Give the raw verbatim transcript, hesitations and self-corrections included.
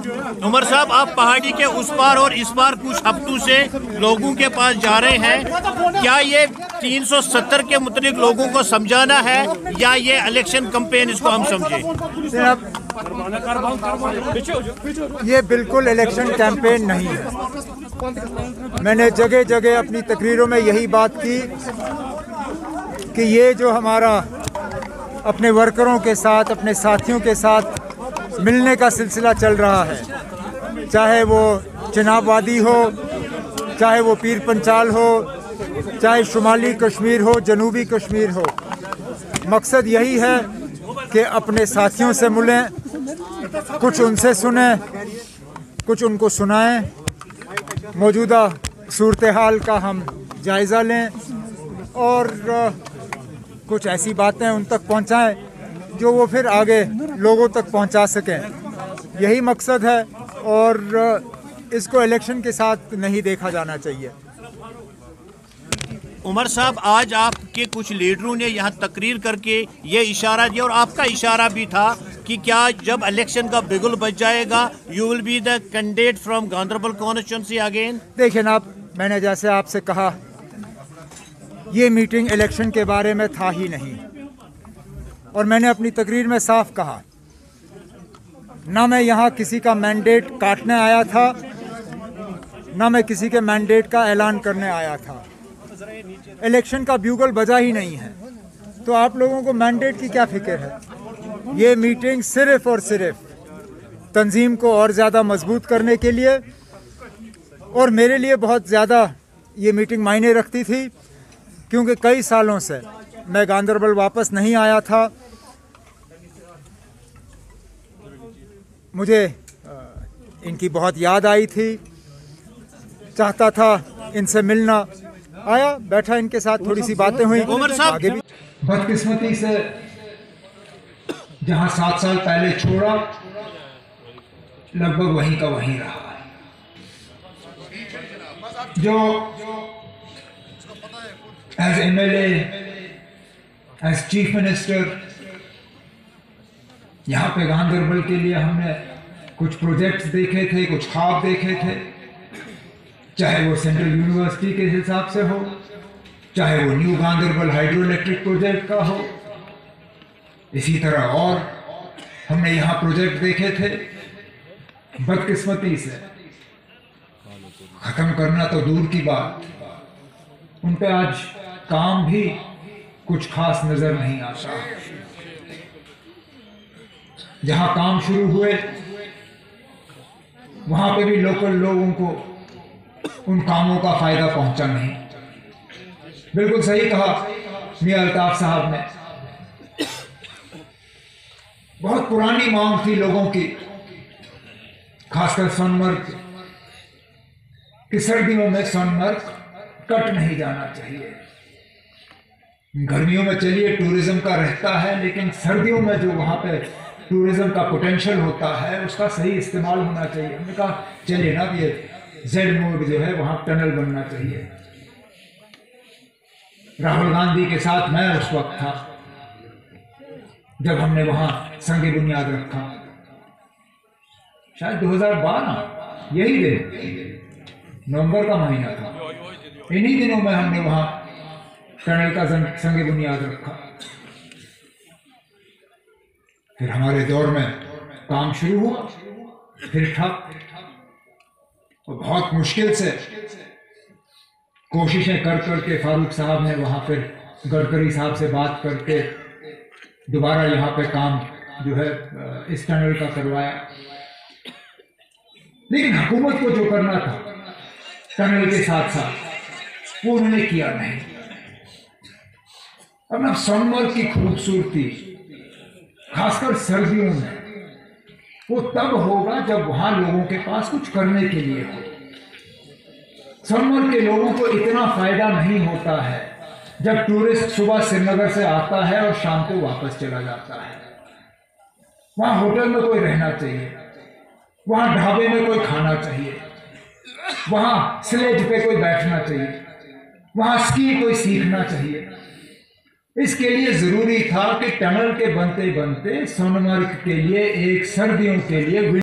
उमर साहब, आप पहाड़ी के उस पार और इस पार कुछ हफ्तों से लोगों के पास जा रहे हैं, क्या ये तीन सौ सत्तर के मुताबिक लोगों को समझाना है या ये इलेक्शन कैंपेन इसको हम समझे? ये बिल्कुल इलेक्शन कैंपेन नहीं है। मैंने जगह जगह अपनी तकरीरों में यही बात की कि ये जो हमारा अपने वर्करों के साथ, अपने साथियों के साथ मिलने का सिलसिला चल रहा है, चाहे वो चिनाब वादी हो, चाहे वो पीर पंचाल हो, चाहे शुमाली कश्मीर हो, जनूबी कश्मीर हो, मकसद यही है कि अपने साथियों से मिलें, कुछ उनसे सुने, कुछ उनको सुनाएं, मौजूदा सूरत हाल का हम जायज़ा लें और कुछ ऐसी बातें उन तक पहुंचाएं जो वो फिर आगे लोगों तक पहुंचा सकें। यही मकसद है और इसको इलेक्शन के साथ नहीं देखा जाना चाहिए। उमर साहब, आज आपके कुछ लीडरों ने यहाँ तकरीर करके ये इशारा दिया और आपका इशारा भी था कि क्या जब इलेक्शन का बिगुल बज जाएगा you will be the candidate from Ganderbal constituency again. देखिए ना, मैंने जैसे आपसे कहा, ये मीटिंग इलेक्शन के बारे में था ही नहीं और मैंने अपनी तकरीर में साफ कहा, ना मैं यहाँ किसी का मैंडेट काटने आया था, ना मैं किसी के मैंडेट का ऐलान करने आया था। इलेक्शन का ब्यूगल बजा ही नहीं है तो आप लोगों को मैंडेट की क्या फिक्र है। ये मीटिंग सिर्फ और सिर्फ तंजीम को और ज़्यादा मजबूत करने के लिए, और मेरे लिए बहुत ज़्यादा ये मीटिंग मायने रखती थी क्योंकि कई सालों से मैं गांधरबल वापस नहीं आया था। मुझे इनकी बहुत याद आई थी, चाहता था इनसे मिलना, आया, बैठा, इनके साथ थोड़ी सी बातें हुई। आगे भी बदकिस्मती से जहां सात साल पहले छोड़ा, लगभग वहीं का वहीं रहा है। जो as M L A, as chief minister यहाँ पे गांधरबल के लिए हमने कुछ प्रोजेक्ट्स देखे थे, कुछ ख्वाब देखे थे, चाहे वो सेंट्रल यूनिवर्सिटी के हिसाब से हो, चाहे वो new Ganderbal hydro electric project का हो, इसी तरह और हमने यहाँ प्रोजेक्ट देखे थे। बदकिस्मती से खत्म करना तो दूर की बात, उन पे आज काम भी कुछ खास नजर नहीं आता। जहां काम शुरू हुए वहां पे भी लोकल लोगों को उन कामों का फायदा पहुंचा नहीं। बिल्कुल सही कहा मियां अल्ताफ साहब ने, बहुत पुरानी मांग थी लोगों की, खासकर सोनमर्ग कि सर्दियों में सोनमर्ग कट नहीं जाना चाहिए। गर्मियों में चलिए टूरिज्म का रहता है, लेकिन सर्दियों में जो वहाँ पे टूरिज्म का पोटेंशियल होता है उसका सही इस्तेमाल होना चाहिए। हमने कहा चलिए ना, ये जेड मोड जो है वहाँ टनल बनना चाहिए। राहुल गांधी के साथ मैं उस वक्त था जब हमने वहाँ संगे बुनियाद रखा, शायद दो हज़ार बारह, यही दिन नवंबर का महीना था। इन्हीं दिनों में हमने वहाँ टनल का संगे बुनियाद रखा। फिर हमारे दौर में काम शुरू हुआ, फिर ठप, और बहुत मुश्किल से कोशिशें कर करके फारूक साहब ने वहाँ फिर गडकरी साहब से बात करके दोबारा यहाँ पे काम जो है इस टनल का करवाया। लेकिन हुकूमत को जो करना था टनल के साथ साथ वो उन्होंने किया नहीं। अब सोनमर्ग की खूबसूरती खासकर सर्दियों में वो तब होगा जब वहां लोगों के पास कुछ करने के लिए हो। सोनमर्ग के लोगों को इतना फायदा नहीं होता है जब टूरिस्ट सुबह श्रीनगर से आता है और शाम को वापस चला जाता है। वहां होटल में कोई रहना चाहिए, वहां ढाबे में कोई खाना चाहिए, वहां स्लेज पे कोई बैठना चाहिए, वहां स्की कोई सीखना चाहिए। इसके लिए जरूरी था कि टनल के बनते बनते सोनमर्ग के लिए एक सर्दियों के लिए